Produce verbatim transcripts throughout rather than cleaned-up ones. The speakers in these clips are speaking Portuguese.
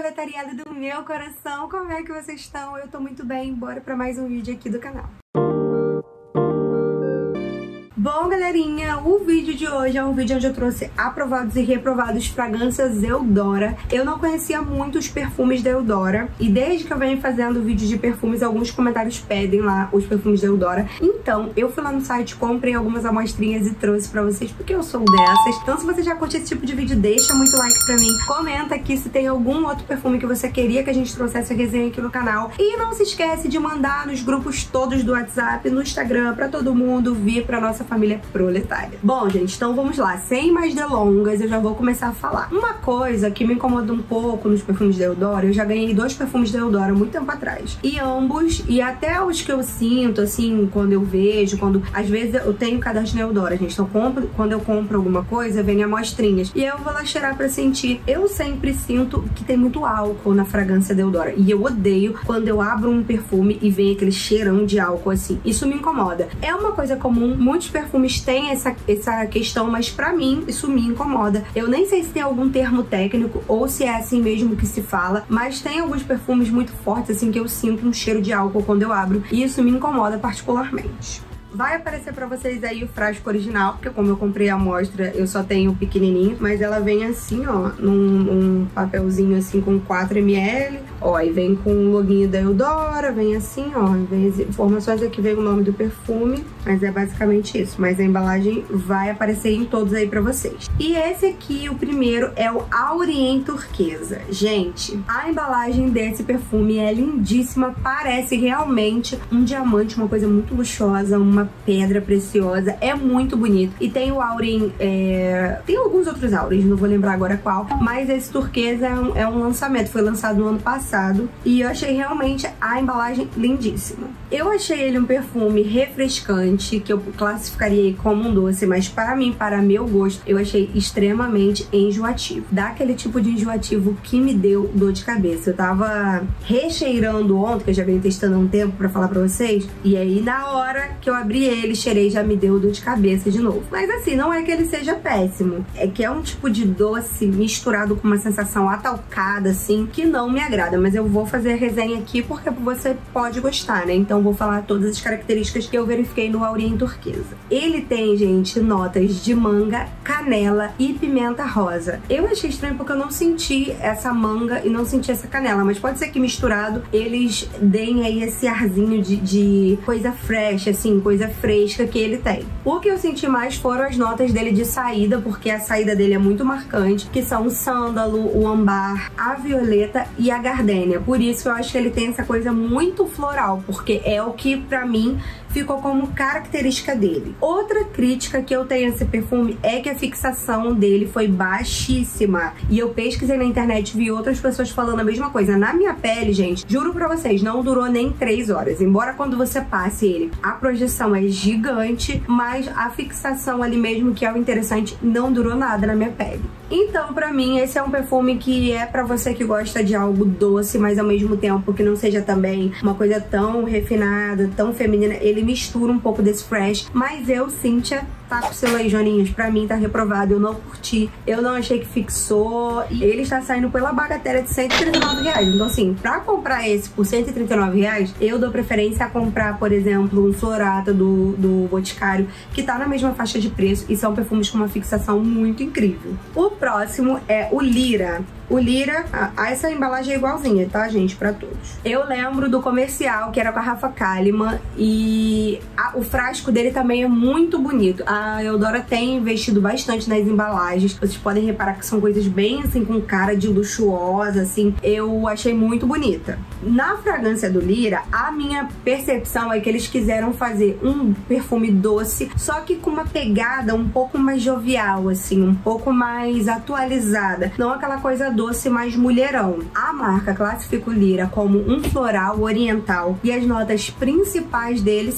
proletariado do meu coração, como é que vocês estão? Eu tô muito bem, bora pra mais um vídeo aqui do canal. Bom, galerinha, o vídeo de hoje é um vídeo onde eu trouxe aprovados e reprovados fragrâncias Eudora. Eu não conhecia muito os perfumes da Eudora e desde que eu venho fazendo vídeo de perfumes, alguns comentários pedem lá os perfumes da Eudora. Então, eu fui lá no site, comprei algumas amostrinhas e trouxe pra vocês, porque eu sou dessas. Então, se você já curte esse tipo de vídeo, deixa muito like pra mim. Comenta aqui se tem algum outro perfume que você queria que a gente trouxesse a resenha aqui no canal. E não se esquece de mandar nos grupos todos do WhatsApp, no Instagram, pra todo mundo vir pra nossa família. Família proletária. Bom, gente, então vamos lá. Sem mais delongas, eu já vou começar a falar. Uma coisa que me incomoda um pouco nos perfumes da Eudora, eu já ganhei dois perfumes da Eudora muito tempo atrás. E ambos, e até os que eu sinto, assim, quando eu vejo, quando... Às vezes eu tenho cadastro na Eudora, gente. Então, compro, quando eu compro alguma coisa, vem amostrinhas. E eu vou lá cheirar pra sentir. Eu sempre sinto que tem muito álcool na fragrância da Eudora. E eu odeio quando eu abro um perfume e vem aquele cheirão de álcool, assim. Isso me incomoda. É uma coisa comum, muitos perfumes Perfumes têm essa, essa questão, mas pra mim isso me incomoda. Eu nem sei se tem algum termo técnico ou se é assim mesmo que se fala, mas tem alguns perfumes muito fortes assim que eu sinto um cheiro de álcool quando eu abro e isso me incomoda particularmente. Vai aparecer pra vocês aí o frasco original, porque como eu comprei a amostra, eu só tenho o pequenininho, mas ela vem assim, ó, num, num papelzinho assim com quatro mililitros, ó, e vem com o loginho da Eudora, vem assim, ó, vem as informações aqui, vem o nome do perfume, mas é basicamente isso, mas a embalagem vai aparecer em todos aí pra vocês. E esse aqui, o primeiro, é o Auriem Turquesa. Gente, a embalagem desse perfume é lindíssima, parece realmente um diamante, uma coisa muito luxuosa, uma pedra preciosa, é muito bonito. E tem o Auriem, é... tem alguns outros Aurems, não vou lembrar agora qual, mas esse turquesa é um, é um lançamento, foi lançado no ano passado e eu achei realmente a embalagem lindíssima. Eu achei ele um perfume refrescante, que eu classificaria como um doce, mas para mim, para meu gosto, eu achei extremamente enjoativo. Dá aquele tipo de enjoativo que me deu dor de cabeça. Eu tava recheirando ontem, que eu já venho testando há um tempo pra falar pra vocês, e aí na hora que eu abri ele, cheirei, já me deu dor de cabeça de novo. Mas assim, não é que ele seja péssimo, é que é um tipo de doce misturado com uma sensação atalcada, assim, que não me agrada. Mas eu vou fazer a resenha aqui porque você pode gostar, né? Então vou falar todas as características que eu verifiquei no Auriem Turquesa. Ele tem, gente, notas de manga, canela e pimenta rosa. Eu achei estranho porque eu não senti essa manga e não senti essa canela, mas pode ser que misturado eles deem aí esse arzinho de, de coisa fresh, assim, coisa fresca que ele tem. O que eu senti mais foram as notas dele de saída, porque a saída dele é muito marcante, que são o sândalo, o ambar, a violeta e a gardênia. Por isso que eu acho que ele tem essa coisa muito floral, porque é o que pra mim ficou como característica dele. Outra crítica que eu tenho a esse perfume é que a fixação dele foi baixíssima. E eu pesquisei na internet, vi outras pessoas falando a mesma coisa. Na minha pele, gente, juro pra vocês, não durou nem três horas. Embora quando você passe ele, a projeção é gigante, mas a fixação ali mesmo, que é o interessante, não durou nada na minha pele. Então, pra mim, esse é um perfume que é pra você que gosta de algo doce, mas ao mesmo tempo que não seja também uma coisa tão refinada, tão feminina. Ele mistura um pouco desse fresh, mas eu, Cíntia, tá com seu aí, Joninhas, pra mim tá reprovado, eu não curti, eu não achei que fixou, e ele está saindo pela bagatela de cento e trinta e nove reais. Então assim, pra comprar esse por cento e trinta e nove reais, eu dou preferência a comprar, por exemplo, um Florata do, do Boticário, que tá na mesma faixa de preço e são perfumes com uma fixação muito incrível. O próximo é o Lira. O Lira, a, essa embalagem é igualzinha, tá, gente? Pra todos. Eu lembro do comercial, que era com a Rafa Kalimann, e a, o frasco dele também é muito bonito. A Eudora tem investido bastante nas embalagens. Vocês podem reparar que são coisas bem, assim, com cara de luxuosa, assim. Eu achei muito bonita. Na fragrância do Lira, a minha percepção é que eles quiseram fazer um perfume doce, só que com uma pegada um pouco mais jovial, assim, um pouco mais atualizada. Não aquela coisa doce mais mulherão. A marca classifica o Lira como um floral oriental e as notas principais dele são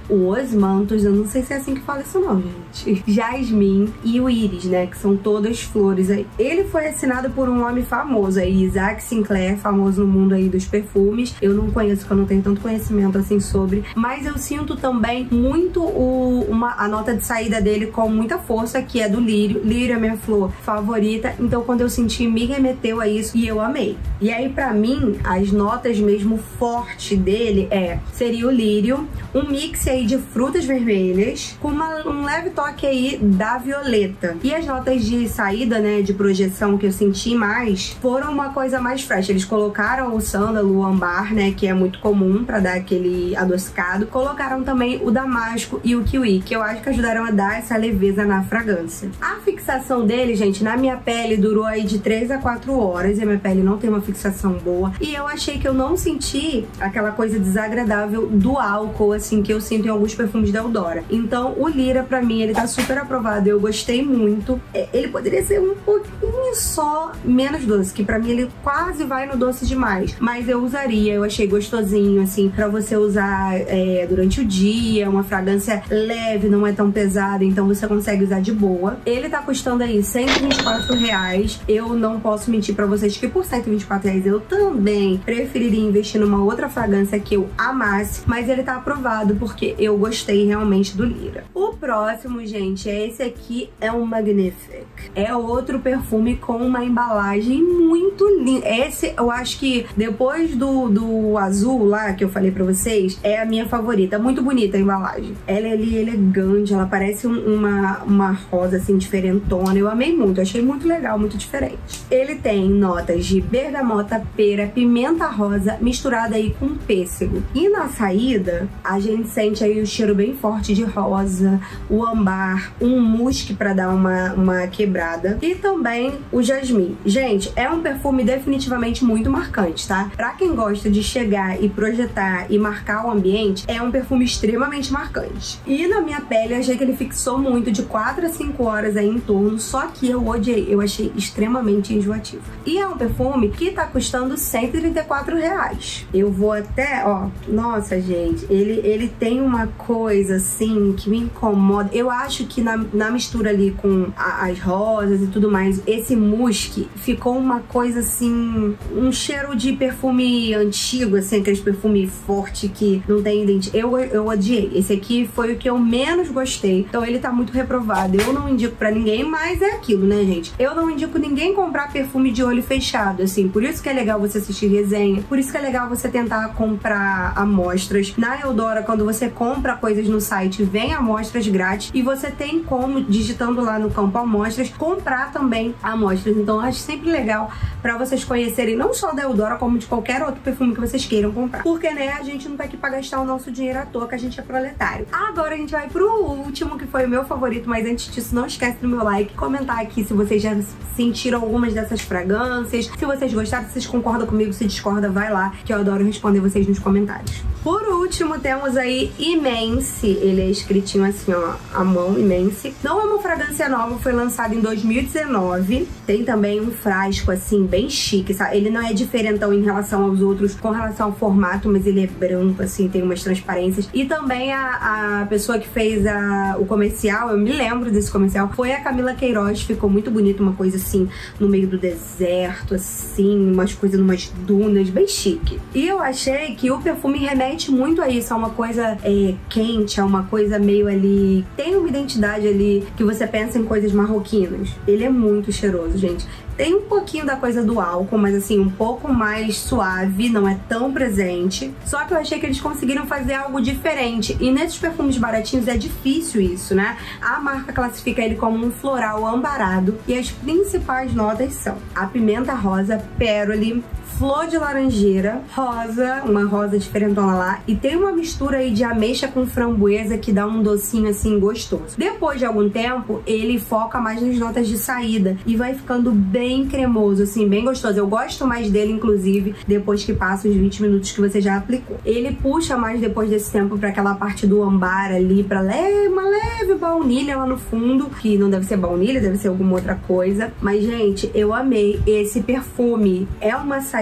o Osmanthus, eu não sei se é assim que fala isso não, gente. Jasmim e o Íris, né, que são todas flores aí. Ele foi assinado por um homem famoso aí, Isaac Sinclair, famoso no mundo aí dos perfumes. Eu não conheço, porque eu não tenho tanto conhecimento assim sobre, mas eu sinto também muito o, uma, a nota de saída dele com muita força, que é do lírio. Lírio é minha flor favorita, então quando eu senti, me remeteu a isso e eu amei. E aí, pra mim, as notas mesmo forte dele é, seria o lírio, um mix aí de frutas vermelhas, com uma, um leve toque aí da violeta. E as notas de saída, né, de projeção que eu senti mais, foram uma coisa mais fresh. Eles colocaram o sândalo, o âmbar, né, que é muito comum pra dar aquele adocicado. Colocaram também o damasco e o kiwi, que eu acho que ajudaram a dar essa leveza na fragrância. A fixação dele, gente, na minha pele durou aí de três a quatro horas, e a minha pele não tem uma fixação boa, e eu achei que eu não senti aquela coisa desagradável do álcool, assim, que eu sinto em alguns perfumes da Eudora. Então, o Lyra, pra mim, ele tá super aprovado, eu gostei muito. Ele poderia ser um pouquinho só menos doce, que pra mim ele quase vai no doce demais, mas eu usaria, eu achei gostosinho, assim, pra você usar é, durante o dia, uma fragrância leve, não é tão pesada, então você consegue usar de boa. Ele tá custando aí cento e vinte e quatro reais. Eu não posso mentir pra vocês que por cento e vinte e quatro reais eu também preferiria investir numa outra fragrância que eu amasse, mas ele tá aprovado porque eu gostei realmente do Lyra. O próximo, gente, é esse aqui, é um Magnifique. É outro perfume com uma embalagem muito linda. Esse, eu acho que depois do, do azul lá, que eu falei pra vocês, é a minha favorita. Muito bonita a embalagem. Ela é ali elegante, ela parece um, uma, uma rosa, assim, diferentona. Eu amei muito, achei muito legal, muito diferente. Ele tem notas de bergamota, pera, pimenta rosa, misturada aí com pêssego. E na saída, a gente sente aí o cheiro bem forte de rosa, o âmbar, um musk pra dar uma, uma quebrada, e também o jasmim. Gente, é um perfume definitivamente muito marcante, tá? Pra quem gosta de chegar e projetar e marcar o ambiente, é um perfume extremamente marcante. E na minha pele, eu achei que ele fixou muito, de quatro a cinco horas aí em torno, só que eu odiei, eu achei extremamente enjoativo. E é um perfume que tá custando cento e trinta e quatro reais. Eu vou até, ó, nossa, gente, ele, ele tem uma coisa, assim, que me incomoda. Eu acho que na, na mistura ali com a, as rosas e tudo mais, esse musk ficou uma coisa, assim, um cheiro de perfume antigo, assim, aqueles perfume forte que não tem identidade. Eu, eu odiei. Esse aqui foi o que eu menos gostei. Então ele tá muito reprovado. Eu não indico pra ninguém, mas é aquilo, né, gente? Eu não indico ninguém comprar perfume de olho fechado, assim. Por isso que é legal você assistir resenha. Por isso que é legal você tentar comprar amostras. Na Eudora, quando você compra coisas no site, vem amostras grátis. E você tem como, digitando lá no campo amostras, comprar também amostras. Então eu acho sempre legal pra vocês conhecerem não só da Eudora, como de qualquer outro perfume que vocês queiram comprar. Porque, né, a gente não tá aqui pra gastar o nosso dinheiro à toa, que a gente é proletário. Agora a gente vai pro último, que foi o meu favorito, mas antes disso, não esquece do meu like, comentar aqui se vocês já sentiram algumas dessas fragrâncias, se vocês gostaram, se vocês concordam comigo, se discorda, vai lá, que eu adoro responder vocês nos comentários. Por último, temos aí Immense. Ele é escritinho assim, ó, a mão, Immense. Não é uma fragrância nova, foi lançado em dois mil e dezenove. Tem também um frasco, assim, bem chique, sabe? Ele não é diferentão em relação aos outros, com relação ao formato, mas ele é branco, assim, tem umas transparências. E também a, a pessoa que fez a, o comercial, eu me lembro desse comercial, foi a Camila Queiroz. Ficou muito bonito, uma coisa assim, no meio do deserto, assim, umas coisas, umas dunas, bem chique. E eu achei que o perfume remete muito a isso, a uma coisa é, quente, a uma coisa meio ali, tem uma identidade ali que você pensa em coisas marroquinas. Ele é muito cheiroso, gente. Tem um pouquinho da coisa do álcool, mas assim, um pouco mais suave, não é tão presente. Só que eu achei que eles conseguiram fazer algo diferente. E nesses perfumes baratinhos é difícil isso, né? A marca classifica ele como um floral ambarado. E as principais notas são a pimenta rosa, péroli, flor de laranjeira, rosa, uma rosa diferentona lá, e tem uma mistura aí de ameixa com framboesa que dá um docinho assim gostoso. Depois de algum tempo, ele foca mais nas notas de saída e vai ficando bem cremoso, assim, bem gostoso. Eu gosto mais dele, inclusive, depois que passa os vinte minutos que você já aplicou. Ele puxa mais depois desse tempo pra aquela parte do âmbar ali, pra leve, uma leve baunilha lá no fundo, que não deve ser baunilha, deve ser alguma outra coisa. Mas, gente, eu amei esse perfume. É uma saída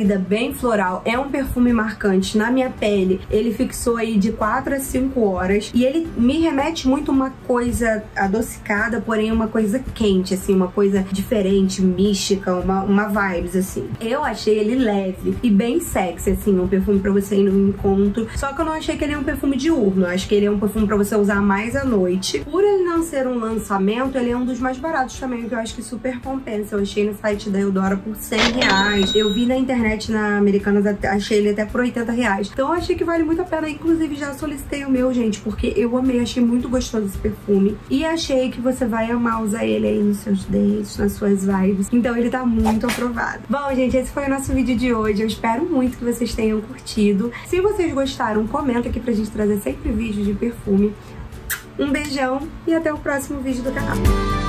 saída bem floral, é um perfume marcante na minha pele. Ele fixou aí de quatro a cinco horas e ele me remete muito a uma coisa adocicada, porém uma coisa quente, assim, uma coisa diferente, mística, uma, uma vibes, assim. Eu achei ele leve e bem sexy, assim, um perfume pra você ir no encontro. Só que eu não achei que ele é um perfume diurno, eu acho que ele é um perfume pra você usar mais à noite. Por ele não ser um lançamento, ele é um dos mais baratos também, que eu acho que super compensa. Eu achei no site da Eudora por cem reais. Eu vi na internet, na Americanas, achei ele até por oitenta reais. Então eu achei que vale muito a pena. Inclusive já solicitei o meu, gente, porque eu amei, achei muito gostoso esse perfume. E achei que você vai amar usar ele aí nos seus dates, nas suas vibes. Então ele tá muito aprovado. Bom, gente, esse foi o nosso vídeo de hoje. Eu espero muito que vocês tenham curtido. Se vocês gostaram, comenta aqui pra gente trazer sempre vídeos de perfume. Um beijão e até o próximo vídeo do canal.